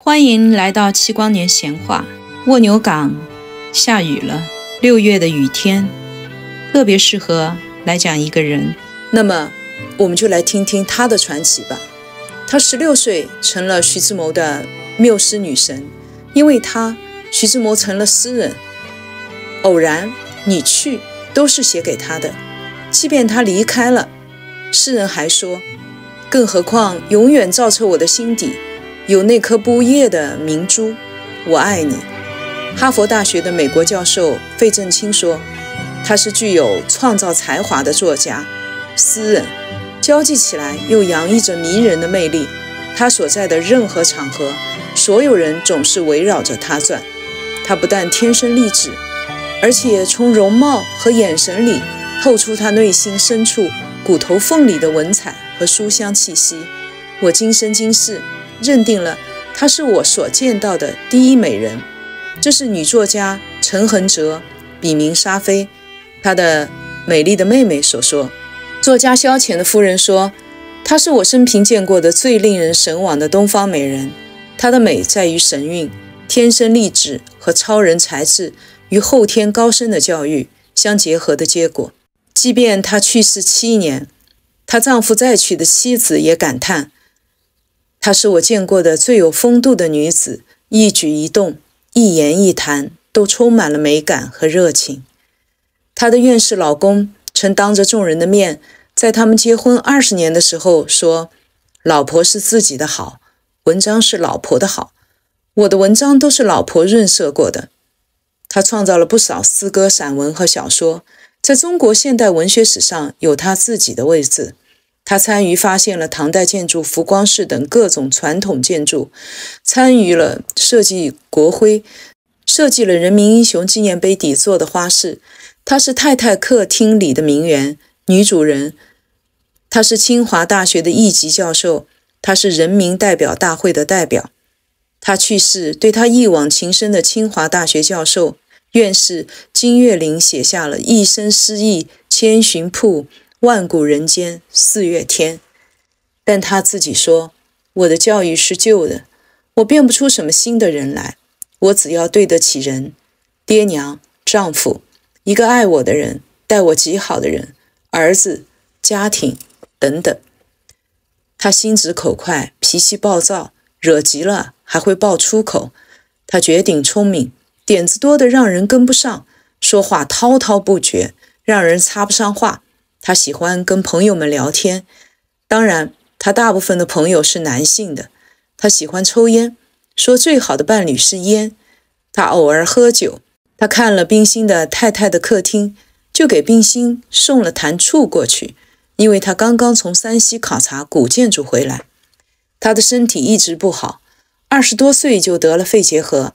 欢迎来到七光年闲话。蜗牛港下雨了，6月的雨天，特别适合来讲一个人。 那么，我们就来听听她的传奇吧。她16岁成了徐志摩的缪斯女神，因为她，徐志摩成了诗人。偶然，你去都是写给他的，即便他离开了，诗人还说，更何况永远照彻我的心底，有那颗不夜的明珠，我爱你。哈佛大学的美国教授费正清说，他是具有创造才华的作家、诗人，交际起来又洋溢着迷人的魅力。他所在的任何场合，所有人总是围绕着他转。他不但天生丽质，而且从容貌和眼神里透出他内心深处骨头缝里的文采和书香气息。我今生今世认定了她是我所见到的第一美人。这是女作家陈恒哲，笔名沙菲，她的美丽的妹妹所说。作家萧乾的夫人说，她是我生平见过的最令人神往的东方美人。她的美在于神韵，天生丽质和超人才智与后天高深的教育相结合的结果。即便她去世7年，她丈夫再娶的妻子也感叹，她是我见过的最有风度的女子，一举一动，一言一谈都充满了美感和热情。她的院士老公曾当着众人的面，在他们结婚20年的时候说，老婆是自己的好，文章是老婆的好，我的文章都是老婆润色过的。他创造了不少诗歌、散文和小说，在中国现代文学史上有他自己的位置。他参与发现了唐代建筑浮光式等各种传统建筑，参与了设计国徽，设计了人民英雄纪念碑底座的花饰。她是太太客厅里的名媛、女主人。她是清华大学的一级教授，她是人民代表大会的代表。她去世，对她一往情深的清华大学教授、院士金岳霖写下了一生诗意千寻瀑，万古人间4月天。但他自己说，我的教育是旧的，我变不出什么新的人来，我只要对得起人，爹娘、丈夫，一个爱我的人，待我极好的人，儿子、家庭等等。他心直口快，脾气暴躁，惹急了还会爆粗口。他绝顶聪明，点子多得让人跟不上，说话滔滔不绝，让人插不上话。他喜欢跟朋友们聊天，当然他大部分的朋友是男性的。他喜欢抽烟，说最好的伴侣是烟。他偶尔喝酒，他看了冰心的太太的客厅，就给冰心送了坛醋过去，因为他刚刚从山西考察古建筑回来。他的身体一直不好，20多岁就得了肺结核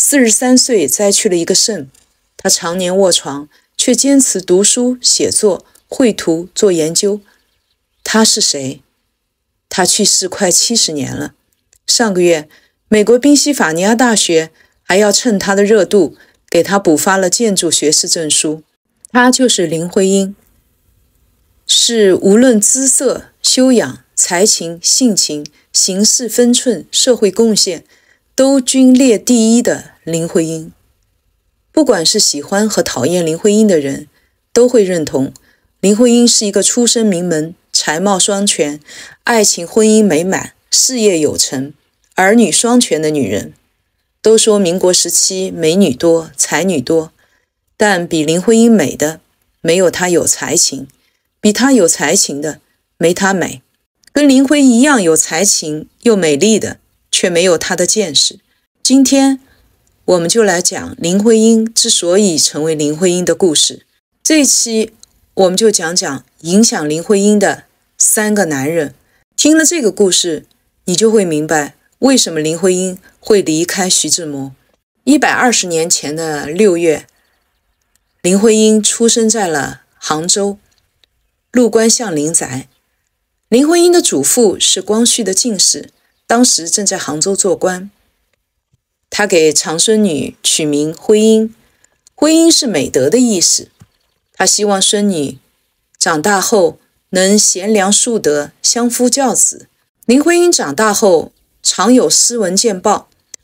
，43岁栽去了一个肾。他常年卧床，却坚持读书、写作、绘图、做研究。他是谁？他去世快70年了。上个月，美国宾夕法尼亚大学还要趁他的热度，给他补发了建筑学士证书。他就是林徽因，是无论姿色、修养、才情、性情、行事分寸、社会贡献，都均列第一的林徽因。不管是喜欢和讨厌林徽因的人，都会认同林徽因是一个出身名门、才貌双全、爱情婚姻美满、事业有成、儿女双全的女人。都说民国时期美女多、才女多，但比林徽因美的没有她有才情，比她有才情的没她美，跟林徽一样有才情又美丽的却没有她的见识。今天我们就来讲林徽因之所以成为林徽因的故事。这一期我们就讲讲影响林徽因的3个男人。听了这个故事，你就会明白为什么林徽因会离开徐志摩。120年前的6月，林徽因出生在了杭州陆关相林宅。林徽因的祖父是光绪的进士，当时正在杭州做官。他给长孙女取名徽因，徽因是美德的意思。他希望孙女长大后能贤良淑德，相夫教子。林徽因长大后常有诗文见报，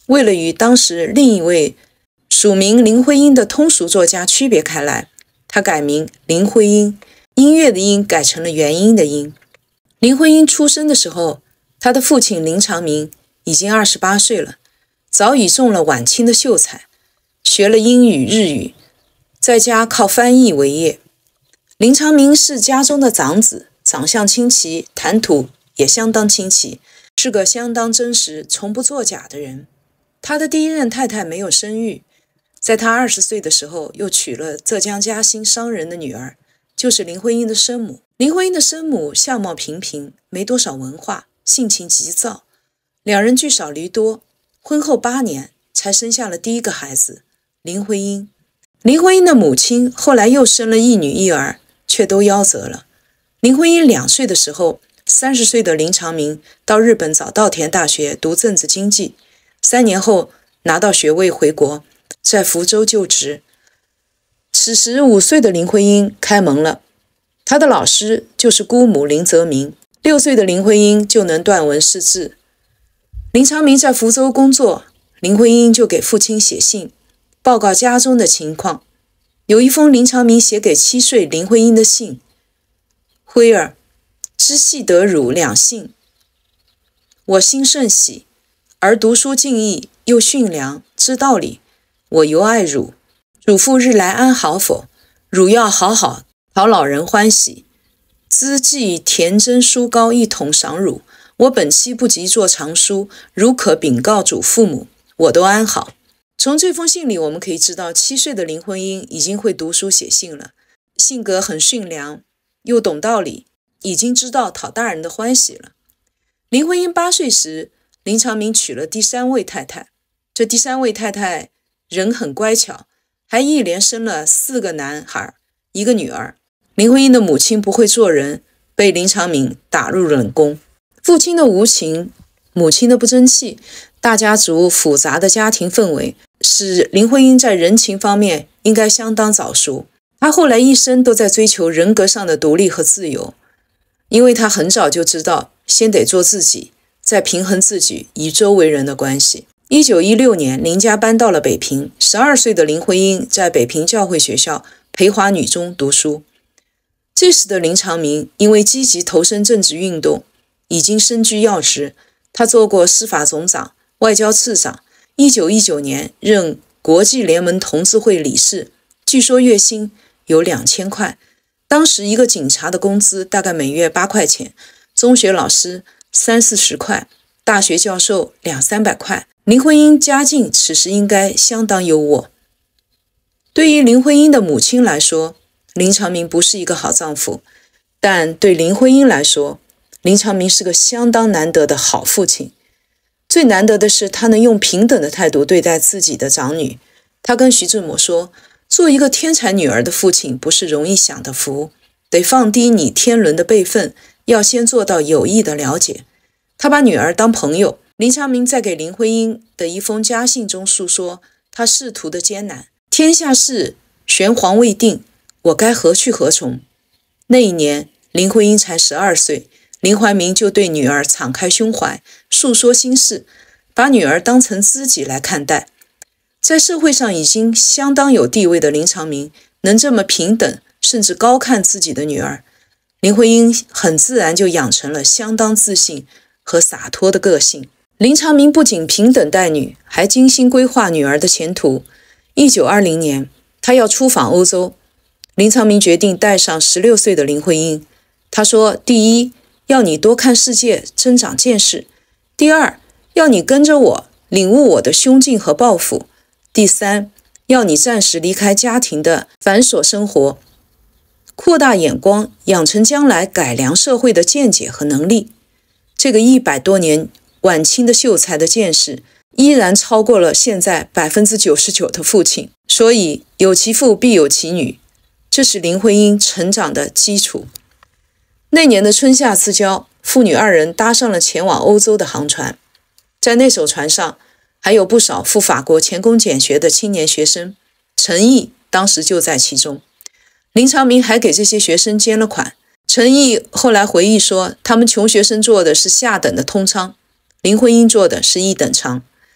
为了与当时另一位署名林徽因的通俗作家区别开来，他改名林徽因，音乐的音改成了元音的音。林徽因出生的时候，她的父亲林长民已经28岁了，早已中了晚清的秀才，学了英语、日语，在家靠翻译为业。林长民是家中的长子，长相清奇，谈吐也相当清奇，是个相当真实、从不作假的人。他的第一任太太没有生育，在他20岁的时候，又娶了浙江嘉兴商人的女儿，就是林徽因的生母。林徽因的生母相貌平平，没多少文化，性情急躁，两人聚少离多，婚后8年才生下了第一个孩子林徽因。林徽因的母亲后来又生了一女一儿，却都夭折了。林徽因2岁的时候，30岁的林长民到日本早稻田大学读政治经济，3年后拿到学位回国，在福州就职。此时5岁的林徽因开蒙了，她的老师就是姑母林则明。6岁的林徽因就能断文识字。林长民在福州工作，林徽因就给父亲写信，报告家中的情况。有一封林长民写给7岁林徽因的信：徽儿，知系得汝两幸，我心甚喜，而读书敬意，又训良，知道理，我尤爱汝。汝父日来安好否？汝要好好，讨老人欢喜。兹寄田真书高一统赏汝，我本期不及作长书，如可禀告主父母，我都安好。从这封信里我们可以知道，7岁的林徽因已经会读书写信了，性格很驯良，又懂道理，已经知道讨大人的欢喜了。林徽因8岁时，林长民娶了第3位太太，这第3位太太人很乖巧，还一连生了4个男孩1个女儿。林徽因的母亲不会做人，被林长民打入冷宫。父亲的无情，母亲的不争气，大家族复杂的家庭氛围，使林徽因在人情方面应该相当早熟。她后来一生都在追求人格上的独立和自由，因为她很早就知道，先得做自己，再平衡自己与周围人的关系。1916年，林家搬到了北平，12岁的林徽因在北平教会学校培华女中读书。这时的林长民因为积极投身政治运动，已经身居要职，他做过司法总长、外交次长。1919年任国际联盟同志会理事，据说月薪有2000块。当时一个警察的工资大概每月8块钱，中学老师30-40块，大学教授200-300块。林徽因家境此时应该相当优渥。对于林徽因的母亲来说，林长民不是一个好丈夫，但对林徽因来说，林长民是个相当难得的好父亲。最难得的是，他能用平等的态度对待自己的长女。他跟徐志摩说，做一个天才女儿的父亲不是容易享的福，得放低你天伦的辈分，要先做到有意的了解。他把女儿当朋友。林长民在给林徽因的一封家信中述说他仕途的艰难：天下事玄黄未定，我该何去何从？那一年林徽因才12岁，林怀民就对女儿敞开胸怀，诉说心事，把女儿当成知己来看待。在社会上已经相当有地位的林长民能这么平等甚至高看自己的女儿，林徽因很自然就养成了相当自信和洒脱的个性。林长民不仅平等待女，还精心规划女儿的前途。1920年他要出访欧洲，林长民决定带上16岁的林徽因。他说，第一，要你多看世界，增长见识；第二，要你跟着我，领悟我的胸襟和抱负；第三，要你暂时离开家庭的繁琐生活，扩大眼光，养成将来改良社会的见解和能力。这个100多年晚清的秀才的见识，依然超过了现在99%的父亲。所以有其父必有其女，这是林徽因成长的基础。那年的春夏之交，父女2人搭上了前往欧洲的航船。在那艘船上，还有不少赴法国前功俭学的青年学生，陈毅当时就在其中。林长民还给这些学生捐了款。陈毅后来回忆说，他们穷学生坐的是下等的通舱，林徽因坐的是1等舱。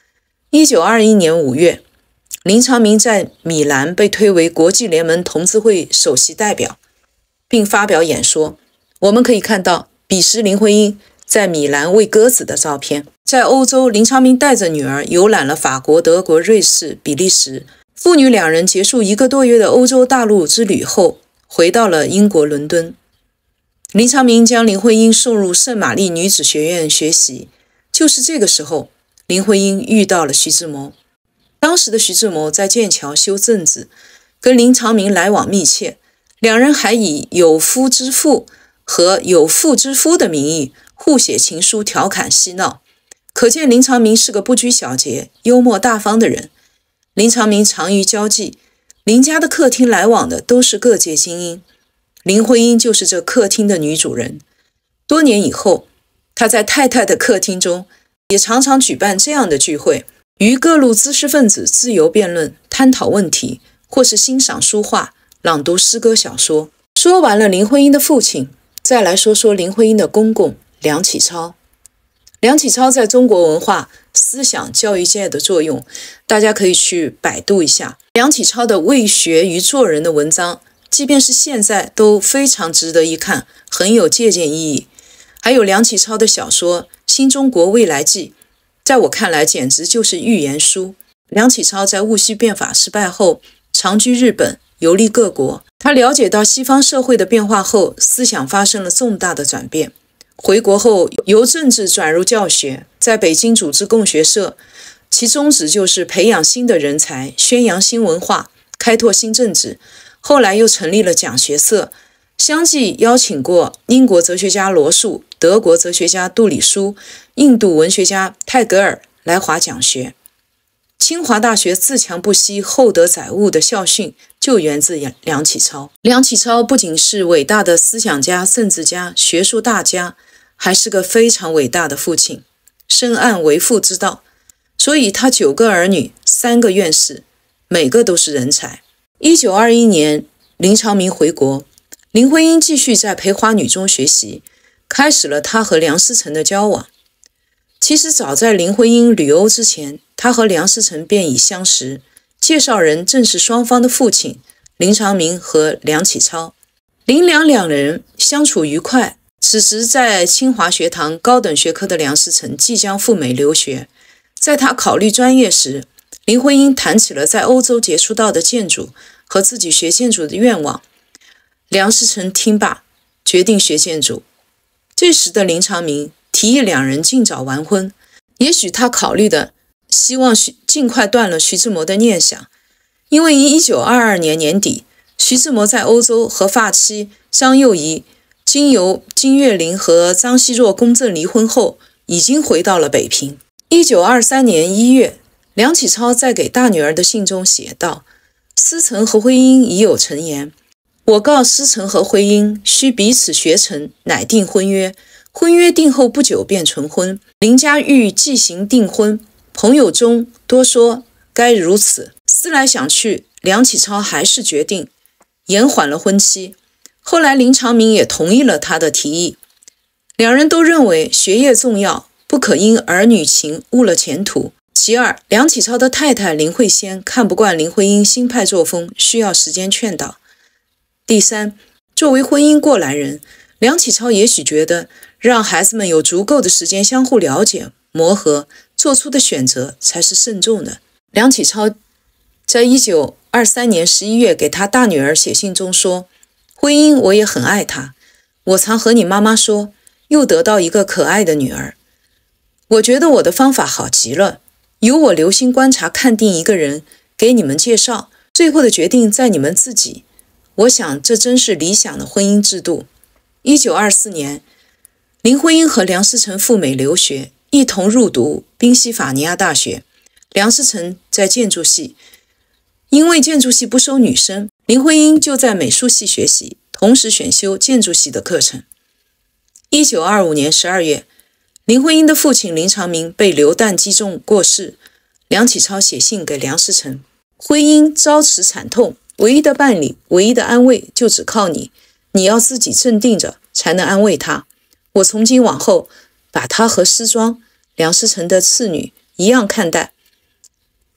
1921年5月，林长民在米兰被推为国际联盟同志会首席代表，并发表演说。我们可以看到彼时林徽因在米兰喂鸽子的照片。在欧洲，林长民带着女儿游览了法国、德国、瑞士、比利时。父女两人结束1个多月的欧洲大陆之旅后，回到了英国伦敦。林长民将林徽因送入圣玛丽女子学院学习。就是这个时候，林徽因遇到了徐志摩。当时的徐志摩在剑桥修政治，跟林长民来往密切，两人还以有夫之妇和有妇之夫的名义互写情书，调侃嬉闹。可见林长民是个不拘小节、幽默大方的人。林长民常于交际，林家的客厅来往的都是各界精英，林徽因就是这客厅的女主人。多年以后，他在太太的客厅中也常常举办这样的聚会，与各路知识分子自由辩论，探讨问题，或是欣赏书画，朗读诗歌小说。说完了林徽因的父亲，再来说说林徽因的公公梁启超。梁启超在中国文化、思想、教育界的作用，大家可以去百度一下。梁启超的《为学与做人》的文章，即便是现在都非常值得一看，很有借鉴意义。还有梁启超的小说《新中国未来记》，在我看来简直就是预言书。梁启超在戊戌变法失败后，长居日本，游历各国。他了解到西方社会的变化后，思想发生了重大的转变。回国后，由政治转入教学，在北京组织共学社，其宗旨就是培养新的人才，宣扬新文化，开拓新政治。后来又成立了讲学社，相继邀请过英国哲学家罗素、德国哲学家杜里舒、印度文学家泰戈尔来华讲学。清华大学自强不息、厚德载物的校训就源自梁启超。梁启超不仅是伟大的思想家、政治家、学术大家，还是个非常伟大的父亲，深谙为父之道。所以他9个儿女，3个院士，每个都是人才。1921年，林长民回国，林徽因继续在培华女中学习，开始了她和梁思成的交往。其实早在林徽因旅欧之前，她和梁思成便已相识，介绍人正是双方的父亲林长民和梁启超。林梁两人相处愉快。此时在清华学堂高等学科的梁思成即将赴美留学，在他考虑专业时，林徽因谈起了在欧洲接触到的建筑和自己学建筑的愿望。梁思成听罢，决定学建筑。这时的林长民提议两人尽早完婚，也许他考虑的希望尽快断了徐志摩的念想，因为1922年年底，徐志摩在欧洲和发妻张幼仪经由金岳霖和张奚若公证离婚后，已经回到了北平。1923年1月，梁启超在给大女儿的信中写道：思成和徽因已有成言，我告思成和徽因，须彼此学成，乃定婚约。婚约定后不久便成婚。林家欲即行订婚，朋友中多说该如此。思来想去，梁启超还是决定延缓了婚期。后来林长民也同意了他的提议。两人都认为学业重要，不可因儿女情误了前途。其二，梁启超的太太林慧仙看不惯林徽因新派作风，需要时间劝导。第三，作为婚姻过来人，梁启超也许觉得让孩子们有足够的时间相互了解、磨合，做出的选择才是慎重的。梁启超在1923年11月给他大女儿写信中说：徽因我也很爱她，我常和你妈妈说，又得到一个可爱的女儿。我觉得我的方法好极了，由我留心观察看定一个人，给你们介绍，最后的决定在你们自己。我想这真是理想的婚姻制度。1924年，林徽因和梁思成赴美留学，一同入读宾夕法尼亚大学。梁思成在建筑系，因为建筑系不收女生，林徽因就在美术系学习，同时选修建筑系的课程。1925年12月，林徽因的父亲林长民被流弹击中过世。梁启超写信给梁思成：徽因遭此惨痛，唯一的伴侣，唯一的安慰就只靠你，你要自己镇定着，才能安慰他。我从今往后把他和施庄、梁思成的次女一样看待，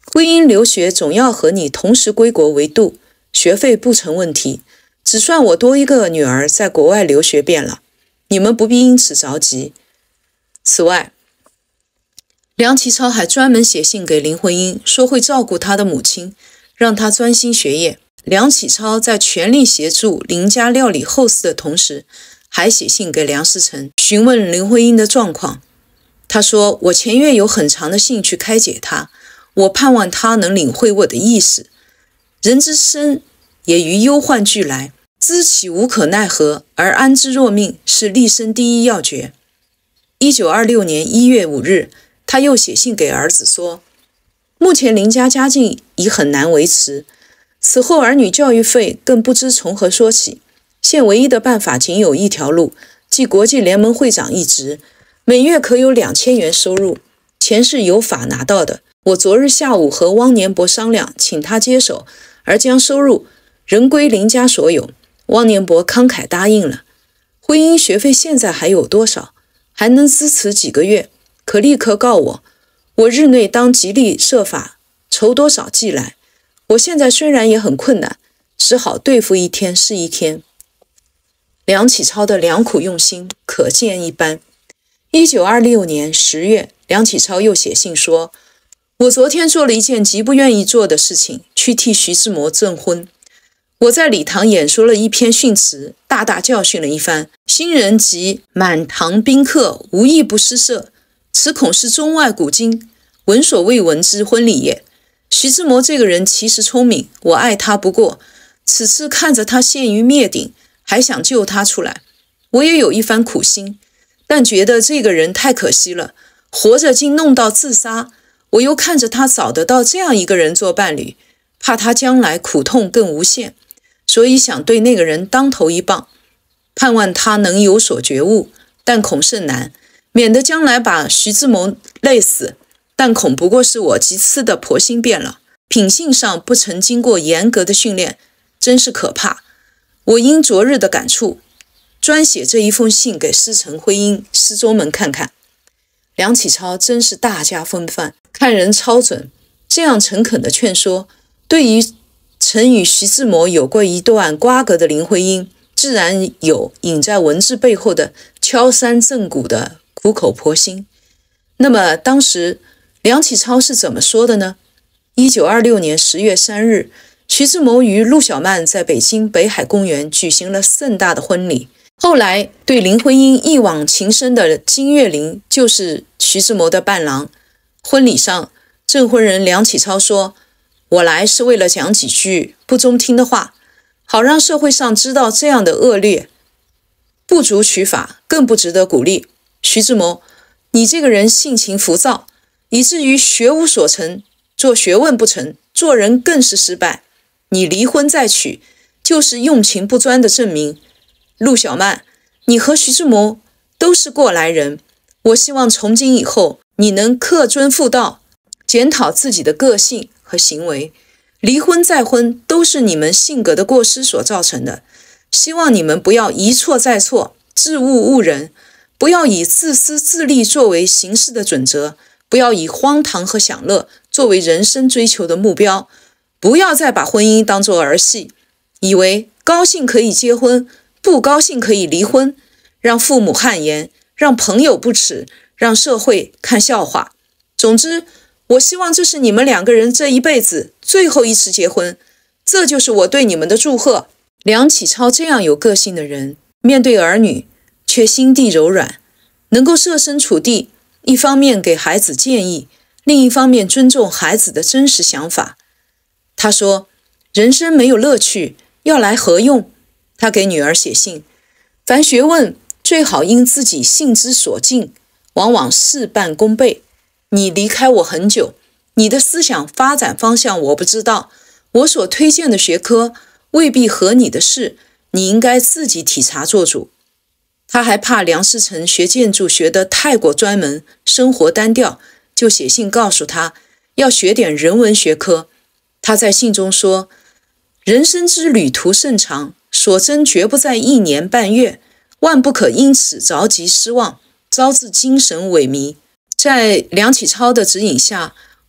徽因留学总要和你同时归国为度，学费不成问题，只算我多一个女儿在国外留学便了，你们不必因此着急。此外，梁启超还专门写信给林徽因，说会照顾她的母亲，让她专心学业。梁启超在全力协助林家料理后事的同时，还写信给梁思成，询问林徽因的状况。他说，我前月有很长的兴趣开解她，我盼望她能领会我的意思。人之生也于忧患俱来，知其无可奈何而安之若命，是立身第一要诀。1926年1月5日，他又写信给儿子说，目前林家家境已很难维持，此后儿女教育费更不知从何说起，现唯一的办法仅有一条路，即国际联盟会长一职，每月可有2000元收入，钱是有法拿到的。我昨日下午和汪年伯商量，请他接手，而将收入仍归林家所有。汪年伯慷慨答应了。徽因学费现在还有多少？还能支持几个月？可立刻告我，我日内当极力设法筹多少寄来。我现在虽然也很困难，只好对付一天是一天。梁启超的良苦用心可见一斑。1926年10月，梁启超又写信说，我昨天做了一件极不愿意做的事情，去替徐志摩证婚。我在礼堂演说了一篇训词，大大教训了一番。新人及满堂宾客无一不失色，此恐是中外古今闻所未闻之婚礼也。徐志摩这个人其实聪明，我爱他不过，此次看着他陷于灭顶，还想救他出来，我也有一番苦心，但觉得这个人太可惜了，活着竟弄到自杀。我又看着他找得到这样一个人做伴侣，怕他将来苦痛更无限，所以想对那个人当头一棒，盼望他能有所觉悟，但恐甚难，免得将来把徐志摩累死。但恐不过是我极次的婆心变了，品性上不曾经过严格的训练，真是可怕。我因昨日的感触，专写这一封信给师承徽因师宗们看看。梁启超真是大家风范，看人超准，这样诚恳的劝说，对于曾与徐志摩有过一段瓜葛的林徽因，自然有隐在文字背后的敲山震骨的苦口婆心。那么当时梁启超是怎么说的呢？1926年10月3日，徐志摩与陆小曼在北京北海公园举行了盛大的婚礼。后来对林徽因一往情深的金岳霖就是徐志摩的伴郎。婚礼上，证婚人梁启超说，我来是为了讲几句不中听的话，好让社会上知道这样的恶劣不足取法，更不值得鼓励。徐志摩，你这个人性情浮躁，以至于学无所成，做学问不成，做人更是失败。你离婚再娶，就是用情不专的证明。陆小曼，你和徐志摩都是过来人，我希望从今以后你能恪遵妇道，检讨自己的个性和行为。离婚再婚都是你们性格的过失所造成的，希望你们不要一错再错，自误误人，不要以自私自利作为行事的准则，不要以荒唐和享乐作为人生追求的目标，不要再把婚姻当作儿戏，以为高兴可以结婚，不高兴可以离婚，让父母汗颜，让朋友不耻，让社会看笑话。总之，我希望这是你们两个人这一辈子最后一次结婚，这就是我对你们的祝贺。梁启超这样有个性的人，面对儿女却心地柔软，能够设身处地，一方面给孩子建议，另一方面尊重孩子的真实想法。他说，人生没有乐趣，要来何用？他给女儿写信，凡学问最好因自己性之所敬，往往事半功倍。你离开我很久，你的思想发展方向我不知道，我所推荐的学科未必合你的事，你应该自己体察做主。他还怕梁思成学建筑学得太过专门，生活单调，就写信告诉他要学点人文学科。他在信中说，人生之旅途甚长，所争绝不在1年半月，万不可因此着急失望，招致精神萎靡。在梁启超的指引下，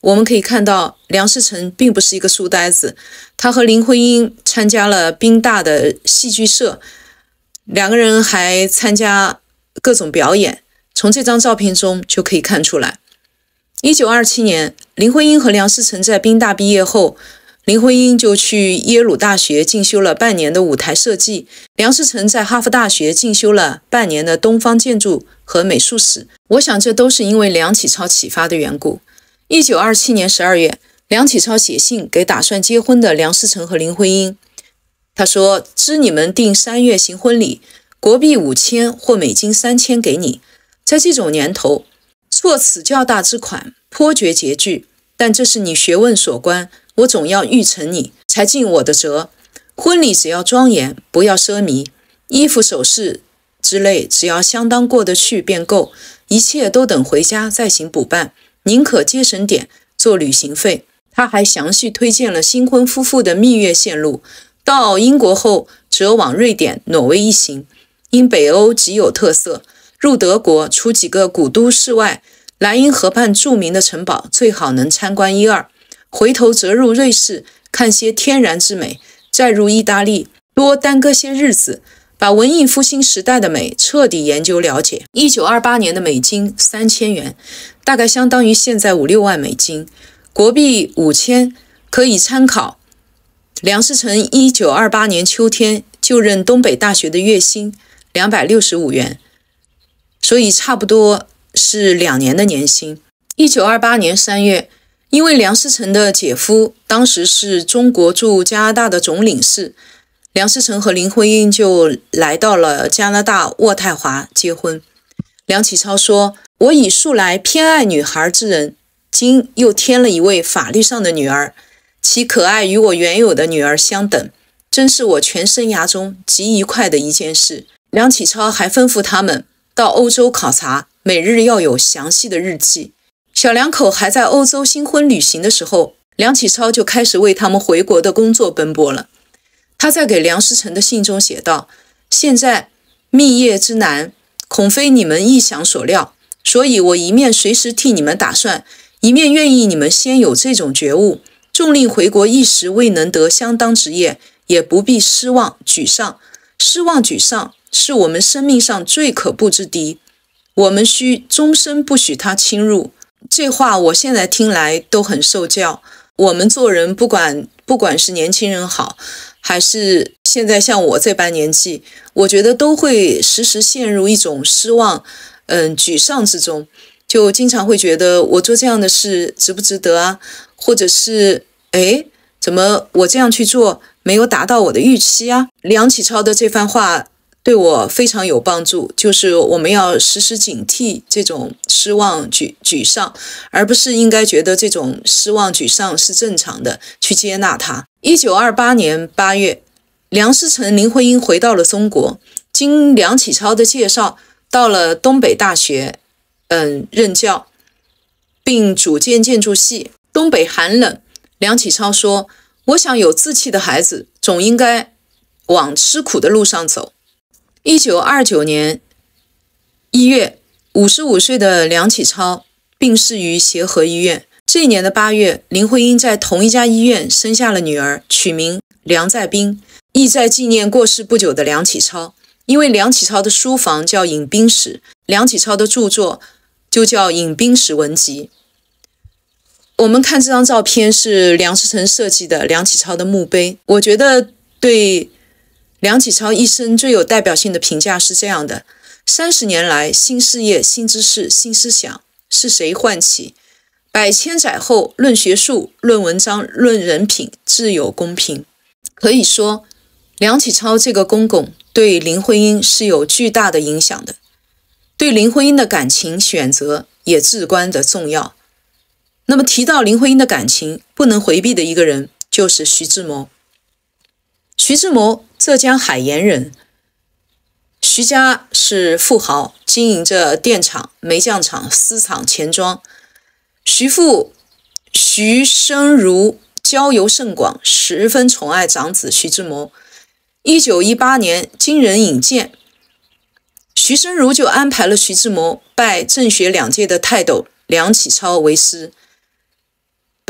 我们可以看到梁思成并不是一个书呆子，他和林徽因参加了宾大的戏剧社，两个人还参加各种表演，从这张照片中就可以看出来。1927年，林徽因和梁思成在宾大毕业后，林徽因就去耶鲁大学进修了半年的舞台设计，梁思成在哈佛大学进修了半年的东方建筑和美术史。我想这都是因为梁启超启发的缘故。1927年12月，梁启超写信给打算结婚的梁思成和林徽因，他说：知你们定3月行婚礼，国币5000或美金3000给你。在这种年头，措此较大之款，颇觉拮据，但这是你学问所关，我总要预承你，才尽我的责。婚礼只要庄严，不要奢靡，衣服首饰之类只要相当过得去便够，一切都等回家再行补办，宁可节省点做旅行费。他还详细推荐了新婚夫妇的蜜月线路，到英国后则往瑞典、挪威一行，因北欧极有特色，入德国除几个古都市外，莱茵河畔著名的城堡最好能参观1、2，回头则入瑞士看些天然之美，再入意大利，多耽搁些日子，把文艺复兴时代的美彻底研究了解。1928年的美金3000元，大概相当于现在5、6万美金，国币5000，可以参考梁思成1928年秋天就任东北大学的月薪265元，所以差不多是2年的年薪。1928年3月，因为梁思成的姐夫当时是中国驻加拿大的总领事，梁思成和林徽因就来到了加拿大渥太华结婚。梁启超说：我以素来偏爱女孩之人，今又添了一位法律上的女儿，其可爱与我原有的女儿相等，真是我全生涯中极愉快的一件事。梁启超还吩咐他们到欧洲考察，每日要有详细的日记。小两口还在欧洲新婚旅行的时候，梁启超就开始为他们回国的工作奔波了。他在给梁思成的信中写道：现在蜜业之难，恐非你们意想所料，所以我一面随时替你们打算，一面愿意你们先有这种觉悟，纵令回国一时未能得相当职业，也不必失望沮丧。失望沮丧是我们生命上最可怖之敌，我们须终身不许它侵入。这话我现在听来都很受教。我们做人不管是年轻人好，还是现在像我这般年纪，我觉得都会时时陷入一种失望沮丧之中，就经常会觉得我做这样的事值不值得啊，或者是怎么我这样去做没有达到我的预期啊。梁启超的这番话对我非常有帮助，就是我们要时时警惕这种失望沮丧，而不是应该觉得这种失望沮丧是正常的，去接纳它。1928年8月，梁思成、林徽因回到了中国，经梁启超的介绍，到了东北大学任教，并主建建筑系。东北寒冷，梁启超说：我想有志气的孩子总应该往吃苦的路上走。1929年1月，55岁的梁启超病逝于协和医院。这一年的8月，林徽因在同一家医院生下了女儿，取名梁再冰，意在纪念过世不久的梁启超。因为梁启超的书房叫饮冰室，梁启超的著作就叫饮冰室文集。我们看这张照片是梁思成设计的梁启超的墓碑，我觉得对梁启超一生最有代表性的评价是这样的：30年来，新事业、新知识、新思想是谁唤起？百千载后，论学术、论文章、论人品，自有公平。可以说，梁启超这个公公对林徽因是有巨大的影响的，对林徽因的感情选择也至关的重要。那么提到林徽因的感情，不能回避的一个人就是徐志摩。徐志摩浙江海盐人，徐家是富豪，经营着电厂、煤匠厂、丝厂、钱庄。徐父徐生如交游甚广，十分宠爱长子徐志摩。1918年经人引荐，徐生如就安排了徐志摩拜正学2届的泰斗梁启超为师。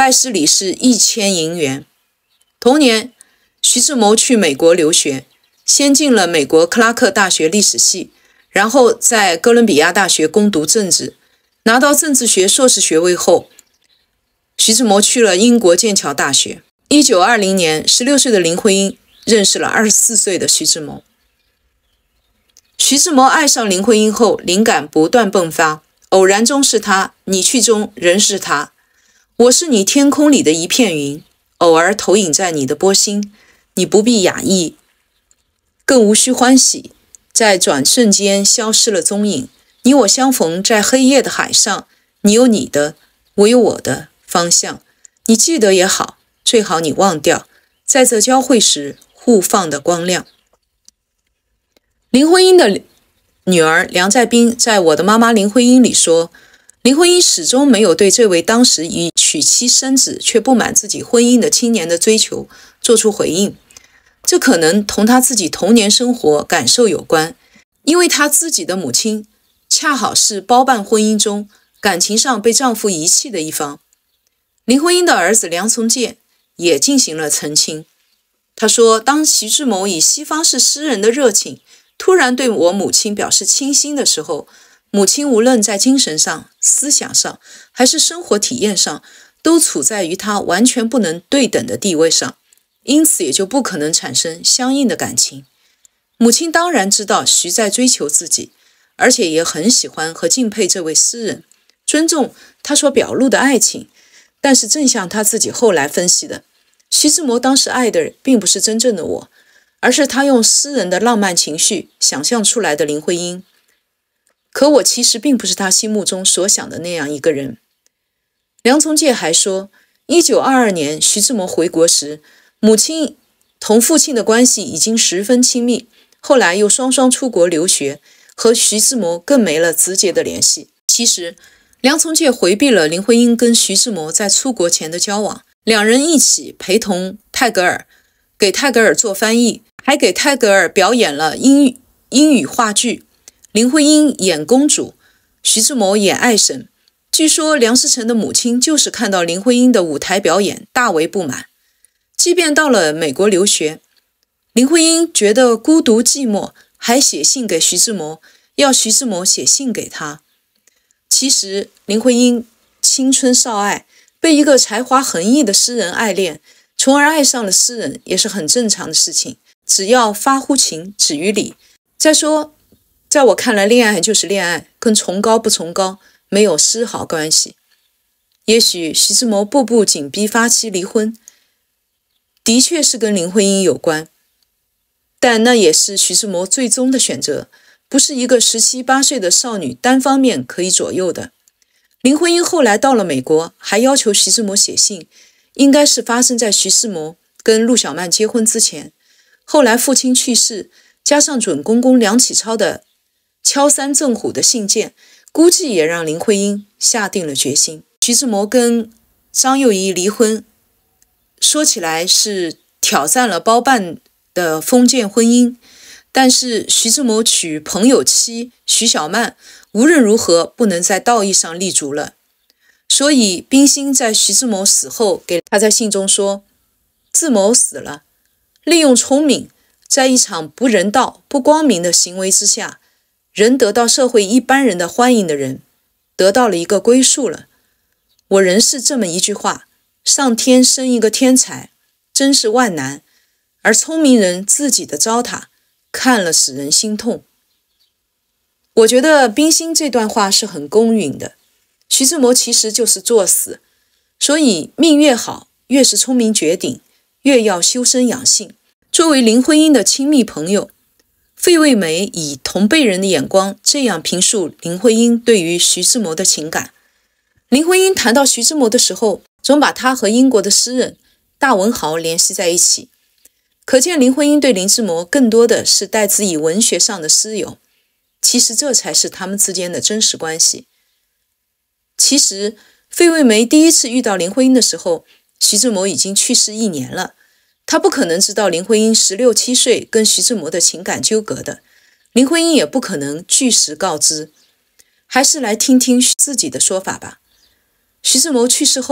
拜师礼是1000银元。同年，徐志摩去美国留学，先进了美国克拉克大学历史系，然后在哥伦比亚大学攻读政治，拿到政治学硕士学位后，徐志摩去了英国剑桥大学。1920年，16岁的林徽因认识了24岁的徐志摩。徐志摩爱上林徽因后，灵感不断迸发，偶然中是他，你去中仍是他。我是你天空里的一片云，偶尔投影在你的波心，你不必讶异，更无需欢喜，在转瞬间消失了踪影。你我相逢在黑夜的海上，你有你的，我有我的方向。你记得也好，最好你忘掉，在这交汇时互放的光亮。林徽因的女儿梁再冰在《我的妈妈林徽因》里说，林徽因始终没有对这位当时已娶妻生子却不满自己婚姻的青年的追求做出回应。这可能同她自己童年生活感受有关，因为她自己的母亲恰好是包办婚姻中感情上被丈夫遗弃的一方。林徽因的儿子梁从诫也进行了澄清。他说，当徐志摩以西方式诗人的热情突然对我母亲表示倾心的时候，母亲无论在精神上、思想上还是生活体验上，都处在与他完全不能对等的地位上，因此也就不可能产生相应的感情。母亲当然知道徐在追求自己，而且也很喜欢和敬佩这位诗人，尊重他所表露的爱情。但是正像他自己后来分析的，徐志摩当时爱的并不是真正的我，而是他用诗人的浪漫情绪想象出来的林徽因。可我其实并不是他心目中所想的那样一个人。梁从诫还说，1922年徐志摩回国时，母亲同父亲的关系已经十分亲密，后来又双双出国留学，和徐志摩更没了直接的联系。其实梁从诫回避了林徽因跟徐志摩在出国前的交往，两人一起陪同泰戈尔，给泰戈尔做翻译，还给泰戈尔表演了英语话剧。林徽因演公主，徐志摩演爱神。据说梁思成的母亲就是看到林徽因的舞台表演大为不满。即便到了美国留学，林徽因觉得孤独寂寞，还写信给徐志摩，要徐志摩写信给她。其实林徽因青春少爱，被一个才华横溢的诗人爱恋，从而爱上了诗人，也是很正常的事情，只要发乎情，止于礼。再说，在我看来，恋爱就是恋爱，跟崇高不崇高没有丝毫关系。也许徐志摩步步紧逼发妻离婚，的确是跟林徽因有关，但那也是徐志摩最终的选择，不是一个17、18岁的少女单方面可以左右的。林徽因后来到了美国，还要求徐志摩写信，应该是发生在徐志摩跟陆小曼结婚之前。后来父亲去世，加上准公公梁启超的敲山震虎的信件，估计也让林徽因下定了决心。徐志摩跟张幼仪离婚，说起来是挑战了包办的封建婚姻，但是徐志摩娶朋友妻徐小曼，无论如何不能在道义上立足了。所以冰心在徐志摩死后给他在信中说，自谋死了，利用聪明，在一场不人道、不光明的行为之下，仍得到社会一般人的欢迎的人，得到了一个归宿了。我仍是这么一句话，上天生一个天才，真是万难，而聪明人自己的糟蹋，看了使人心痛。我觉得冰心这段话是很公允的，徐志摩其实就是作死，所以命越好，越是聪明绝顶，越要修身养性。作为林徽因的亲密朋友，费慰梅以同辈人的眼光这样评述林徽因对于徐志摩的情感。林徽因谈到徐志摩的时候，总把他和英国的诗人大文豪联系在一起，可见林徽因对林志摩更多的是带自以文学上的私友，其实这才是他们之间的真实关系。其实费慰梅第一次遇到林徽因的时候，徐志摩已经去世1年了，他不可能知道林徽因16、17岁跟徐志摩的情感纠葛的，林徽因也不可能据实告知。还是来听听自己的说法吧。徐志摩去世后，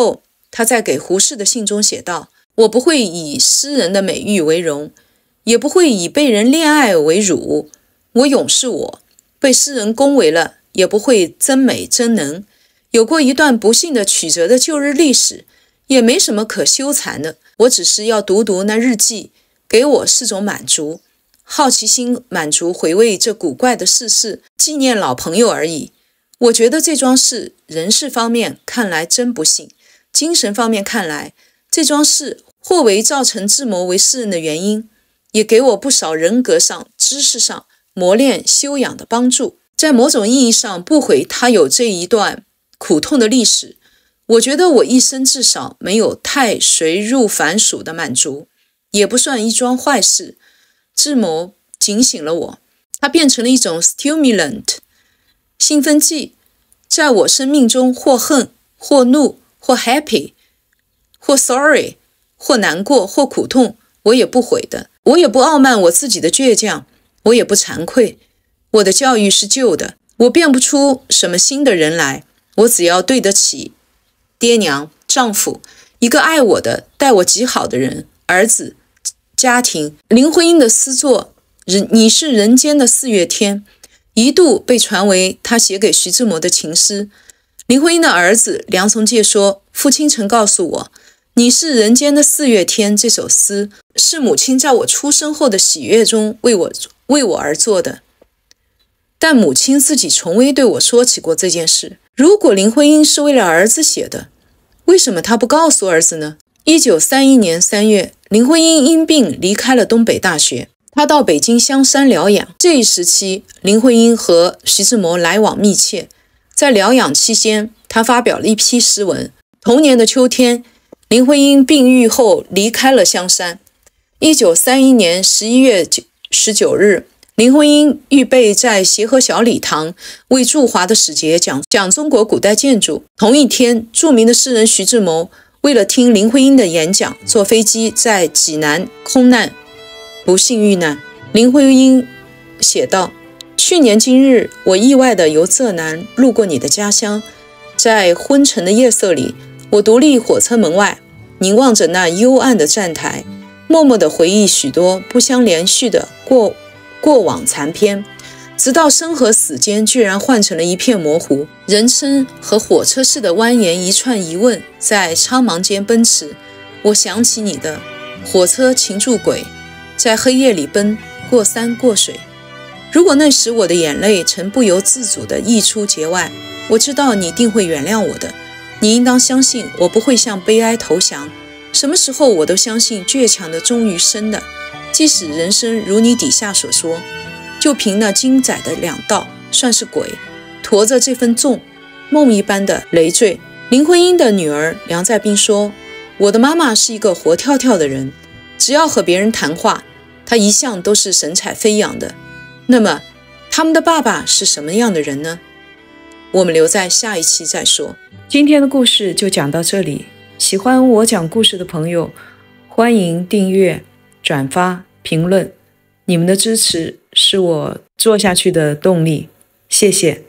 他在给胡适的信中写道：我不会以诗人的美誉为荣，也不会以被人恋爱为辱。我永是我，被诗人恭维了，也不会争美争能。有过一段不幸的曲折的旧日历史，也没什么可羞惭的。我只是要读读那日记，给我是种满足，好奇心满足，回味这古怪的世事，纪念老朋友而已。我觉得这桩事，人事方面看来真不幸，精神方面看来，这桩事或为造成智谋为诗人的原因，也给我不少人格上、知识上磨练修养的帮助。在某种意义上，不悔他有这一段苦痛的历史。我觉得我一生至少没有太随入凡俗的满足，也不算一桩坏事。智谋警醒了我，它变成了一种 stimulant 兴奋剂，在我生命中或恨或怒或 happy 或 sorry 或难过或苦痛，我也不悔的。我也不傲慢我自己的倔强，我也不惭愧。我的教育是旧的，我变不出什么新的人来，我只要对得起爹娘、丈夫，一个爱我的、待我极好的人，儿子、家庭。林徽因的诗作《你是人间的四月天》一度被传为他写给徐志摩的情诗。林徽因的儿子梁从诫说，父亲曾告诉我，你是人间的四月天这首诗是母亲在我出生后的喜悦中为我而做的。但母亲自己从未对我说起过这件事。如果林徽因是为了儿子写的，为什么她不告诉儿子呢？1931年3月，林徽因因病离开了东北大学，她到北京香山疗养。这一时期，林徽因和徐志摩来往密切。在疗养期间，她发表了一批诗文。同年的秋天，林徽因病愈后离开了香山。1931年11月19日，林徽因预备在协和小礼堂为驻华的使节讲中国古代建筑。同一天，著名的诗人徐志摩为了听林徽因的演讲，坐飞机在济南空难，不幸遇难。林徽因写道：去年今日，我意外地由浙南路过你的家乡，在昏沉的夜色里，我独立火车门外，凝望着那幽暗的站台，默默地回忆许多不相连续的过往残篇，直到生和死间居然换成了一片模糊。人生和火车似的蜿蜒一串疑问在苍茫间奔驰。我想起你的火车擒住轨，在黑夜里奔过山过水。如果那时我的眼泪曾不由自主地溢出节外，我知道你一定会原谅我的。你应当相信我不会向悲哀投降，什么时候我都相信倔强的忠于生的。即使人生如你底下所说，就凭那精窄的两道，算是鬼，驮着这份重，梦一般的累赘。林徽因的女儿梁再冰说，我的妈妈是一个活跳跳的人，只要和别人谈话，她一向都是神采飞扬的。那么他们的爸爸是什么样的人呢？我们留在下一期再说。今天的故事就讲到这里，喜欢我讲故事的朋友，欢迎订阅、转发、评论，你们的支持是我做下去的动力，谢谢。